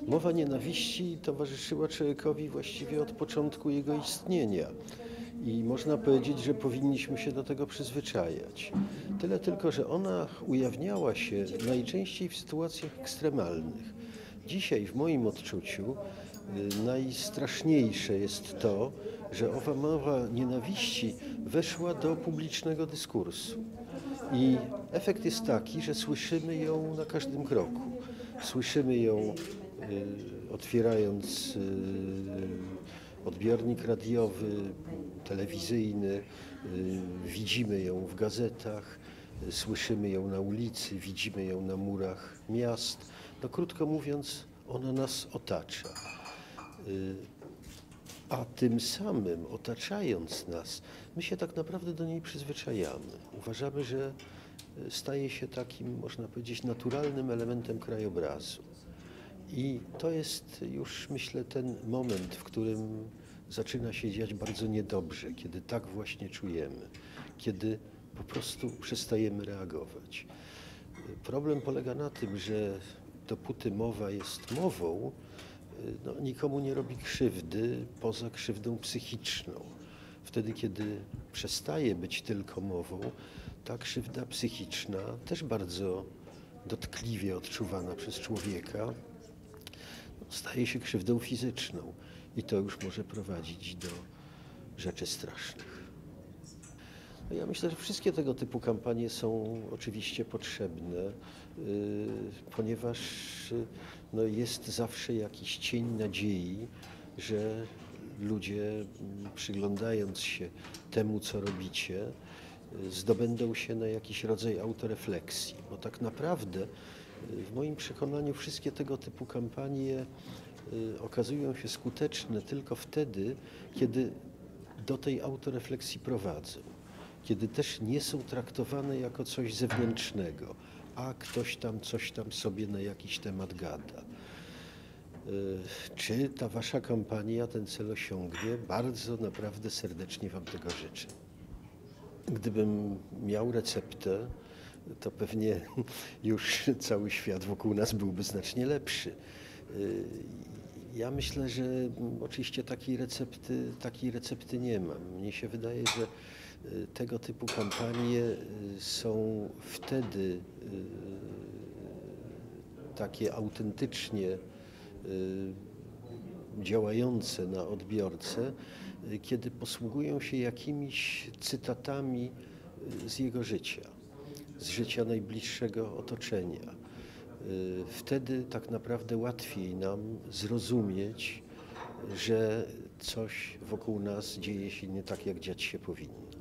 Mowa nienawiści towarzyszyła człowiekowi właściwie od początku jego istnienia i można powiedzieć, że powinniśmy się do tego przyzwyczajać. Tyle tylko, że ona ujawniała się najczęściej w sytuacjach ekstremalnych. Dzisiaj w moim odczuciu najstraszniejsze jest to, że owa mowa nienawiści weszła do publicznego dyskursu. I efekt jest taki, że słyszymy ją na każdym kroku. Słyszymy ją otwierając odbiornik radiowy, telewizyjny, widzimy ją w gazetach, słyszymy ją na ulicy, widzimy ją na murach miast. No krótko mówiąc, ona nas otacza. A tym samym, otaczając nas, my się tak naprawdę do niej przyzwyczajamy. Uważamy, że staje się takim, można powiedzieć, naturalnym elementem krajobrazu. I to jest już, myślę, ten moment, w którym zaczyna się dziać bardzo niedobrze, kiedy tak właśnie czujemy, kiedy po prostu przestajemy reagować. Problem polega na tym, że dopóty mowa jest mową, no, nikomu nie robi krzywdy poza krzywdą psychiczną. Wtedy, kiedy przestaje być tylko mową, ta krzywda psychiczna, też bardzo dotkliwie odczuwana przez człowieka, staje się krzywdą fizyczną i to już może prowadzić do rzeczy strasznych. No ja myślę, że wszystkie tego typu kampanie są oczywiście potrzebne, ponieważ no, jest zawsze jakiś cień nadziei, że ludzie, przyglądając się temu, co robicie, zdobędą się na jakiś rodzaj autorefleksji, bo tak naprawdę w moim przekonaniu wszystkie tego typu kampanie okazują się skuteczne tylko wtedy, kiedy do tej autorefleksji prowadzą, kiedy też nie są traktowane jako coś zewnętrznego, a ktoś tam coś tam sobie na jakiś temat gada. Czy ta wasza kampania ten cel osiągnie? Bardzo naprawdę serdecznie wam tego życzę. Gdybym miał receptę, to pewnie już cały świat wokół nas byłby znacznie lepszy. Ja myślę, że oczywiście takiej recepty nie mam. Mnie się wydaje, że tego typu kampanie są wtedy takie autentycznie działające na odbiorcę, kiedy posługują się jakimiś cytatami z jego życia, z życia najbliższego otoczenia. Wtedy tak naprawdę łatwiej nam zrozumieć, że coś wokół nas dzieje się nie tak, jak dziać się powinno.